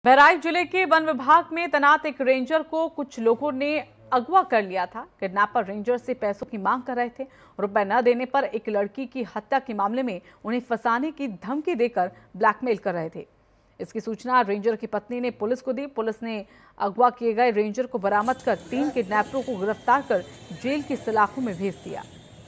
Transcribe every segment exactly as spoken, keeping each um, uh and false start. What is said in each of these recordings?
बहराइच जिले के वन विभाग में तैनात एक रेंजर को कुछ लोगों ने अगवा कर लिया था। किडनैपर रेंजर से पैसों की मांग कर रहे थे। रुपए न देने पर एक लड़की की हत्या के मामले में उन्हें फंसाने की धमकी देकर ब्लैकमेल कर रहे थे। इसकी सूचना रेंजर की पत्नी ने पुलिस को दी। पुलिस ने अगवा किए गए रेंजर को बरामद कर तीन किडनैपरों को गिरफ्तार कर जेल की सलाखों में भेज दिया।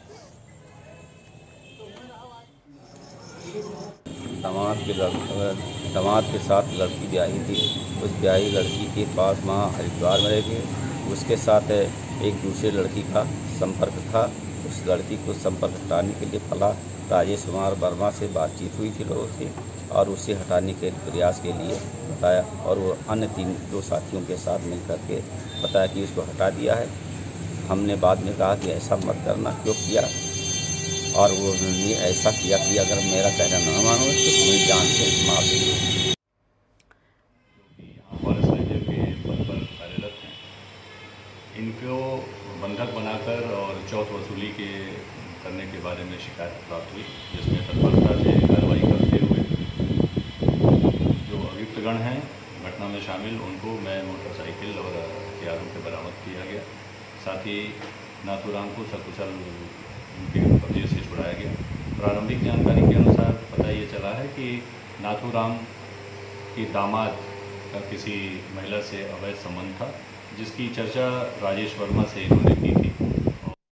दामाद के दामाद के साथ लड़की ब्याही थी। उस ब्याही लड़की के पास वहाँ हरिद्वार में रह गए। उसके साथ एक दूसरे लड़की का संपर्क था। उस लड़की को संपर्क हटाने के लिए फला राजेश कुमार वर्मा से बातचीत हुई थी लोगों से और उसे हटाने के प्रयास के लिए बताया और वो अन्य तीन दो साथियों के साथ मिलकर के बताया कि उसको हटा दिया है। हमने बाद में कहा कि ऐसा मत करना, क्यों किया, और वो उन्होंने ऐसा किया कि अगर मेरा कहना न मानो तो तुम्हें जान से मार देंगे। फॉरेस्ट रेंजर के पद पर कार्यरत हैं, इनको बंधक बनाकर और चौथ वसूली के करने के बारे में शिकायत प्राप्त हुई, जिसमें तत्परता से कार्रवाई करते हुए जो अभियुक्तगण हैं घटना में शामिल, उनको मैं मोटरसाइकिल और हथियारों के बरामद किया गया। साथ ही नाथूराम को सकुशल उनके कब्जे से छुड़ाया गया। प्रारंभिक जानकारी के अनुसार पता ये चला है कि नाथूराम के दामाद का किसी महिला से अवैध संबंध था, जिसकी चर्चा राजेश वर्मा से इन्होंने की थी।